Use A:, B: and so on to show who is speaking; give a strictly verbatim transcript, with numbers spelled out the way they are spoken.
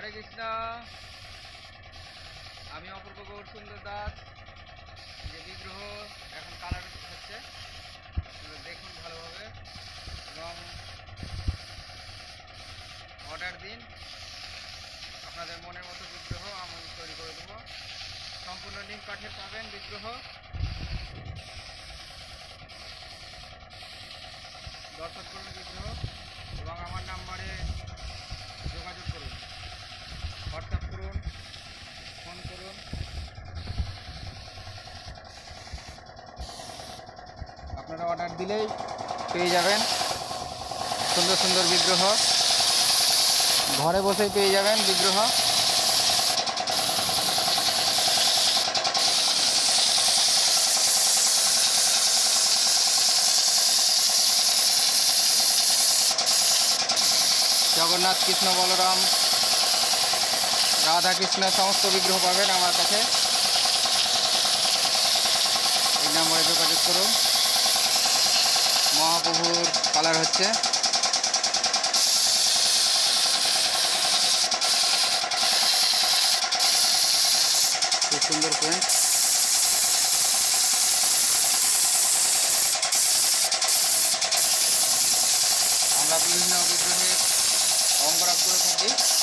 A: হরে কৃষ্ণ। আমি অপূর্ব গৌর সুন্দর দাস। যে বিগ্রহ এখন কালার হচ্ছে দেখুন ভালোভাবে এবং অর্ডার দিন। আপনাদের মনের মতো বিগ্রহ আমি তৈরি করে দেবো। সম্পূর্ণ নিম কাঠের পাবেন বিগ্রহ। দর্শন করুন বিগ্রহ এবং আমার নাম্বারে যোগাযোগ করুন, হোয়াটসঅ্যাপ করুন, ফোন করুন। আপনারা অর্ডার দিলেই পেয়ে যাবেন সুন্দর সুন্দর বিগ্রহ। ঘরে বসেই পেয়ে যাবেন বিগ্রহ। জগন্নাথ, কৃষ্ণ, বলরাম, রাধা কৃষ্ণ সমস্ত বিগ্রহ পাবেন আমার কাছে। এই নম্বরে যোগাযোগ করুন। মহাপ্রভুর কালার হচ্ছে। খুব সুন্দর প্রিন্ট। আমরা বিভিন্ন বিগ্রহের অঙ্গরাগ করে থাকি।